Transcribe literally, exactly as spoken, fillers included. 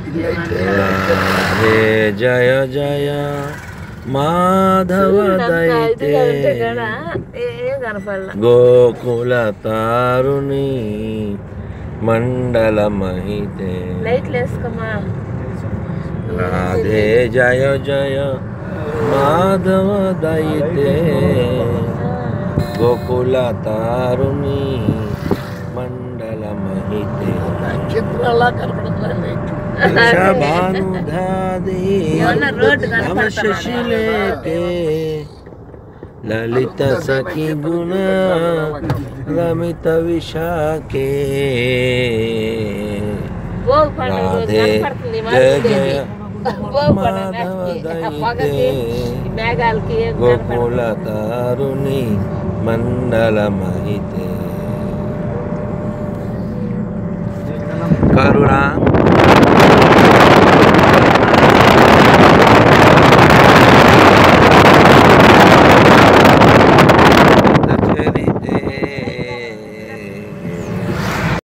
రాధే జయ జయ మాధవ దైతే గోకుల తారుణి మండల మహితే రాధే జయ జయ మాధవ దైతే గోకుల తారుణి మండల మహితే భానుధాది నమ శశిలేకే లలిత సఖి గుణ రమిత విశాఖే రాధే జయ జయ మాధవ దైతే గోకుల తారుణి మండల మహితే కరుణా